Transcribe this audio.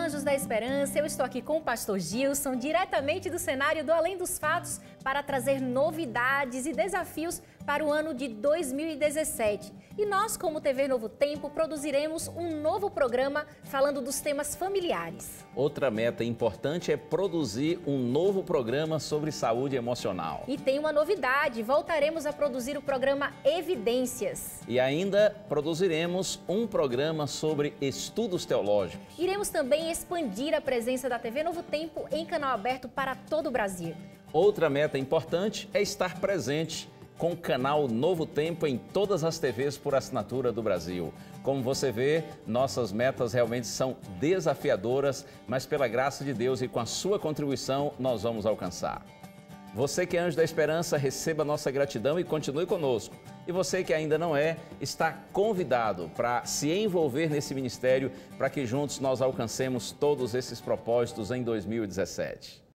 Anjos da Esperança, eu estou aqui com o pastor Gilson, diretamente do cenário do Além dos Fatos, para trazer novidades e desafios para o ano de 2017. E nós, como TV Novo Tempo, produziremos um novo programa falando dos temas familiares. Outra meta importante é produzir um novo programa sobre saúde emocional. E tem uma novidade, voltaremos a produzir o programa Evidências. E ainda produziremos um programa sobre estudos teológicos. Iremos também expandir a presença da TV Novo Tempo em canal aberto para todo o Brasil. Outra meta importante é estar presente com o canal Novo Tempo em todas as TVs por assinatura do Brasil. Como você vê, nossas metas realmente são desafiadoras, mas pela graça de Deus e com a sua contribuição nós vamos alcançar. Você que é Anjo da Esperança, receba nossa gratidão e continue conosco. E você que ainda não é, está convidado para se envolver nesse ministério para que juntos nós alcancemos todos esses propósitos em 2017.